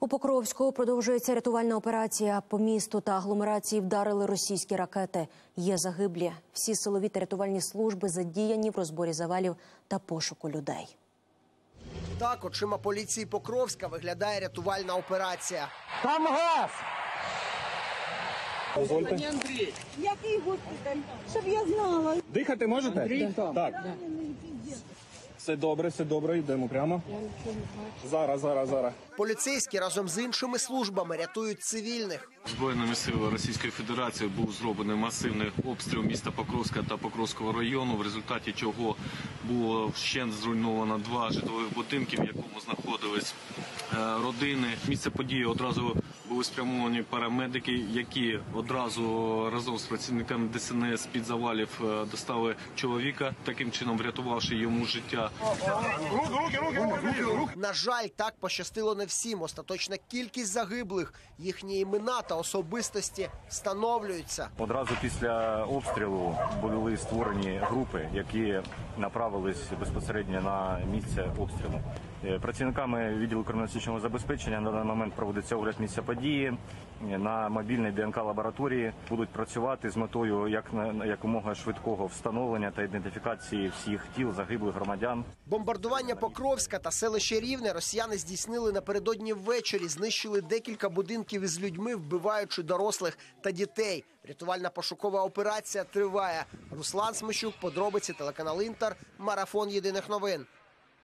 У Покровську продовжується рятувальна операція. По місту та агломерації вдарили російські ракети. Є загиблі. Всі силові та рятувальні служби задіяні в розборі завалів та пошуку людей. Так очима поліції Покровська виглядає рятувальна операція. Там газ! Дозвольте. Андрій, який госпіталь? Щоб я знала. Дихати можете? Андрій? Так. Все добре, йдемо прямо. Зараз. Поліцейські разом з іншими службами рятують цивільних. Збройними силами Російської Федерації був зроблений масивний обстріл міста Покровська та Покровського району, в результаті чого було вщент зруйновано 2 житлових будинки, в якому знаходились родини. Місце події одразу були спрямовані парамедики, які одразу разом з працівниками ДСНС з-під завалів достали чоловіка, таким чином врятувавши йому життя. На жаль, так пощастило не всім. Остаточна кількість загиблих, їхні імена та особистості встановлюються. Одразу після обстрілу були створені групи, які направились безпосередньо на місце обстрілу. Працівниками відділу кримінально-технічного забезпечення на даний момент проводиться огляд місця події. На мобільній ДНК-лабораторії будуть працювати з метою якомога швидкого встановлення та ідентифікації всіх тіл загиблих громадян. Бомбардування Покровська та селище Рівне росіяни здійснили напередодні ввечері. Знищили декілька будинків із людьми, вбиваючи дорослих та дітей. Рятувальна пошукова операція триває. Руслан Смещук, подробиці, телеканал Інтер, марафон єдиних новин.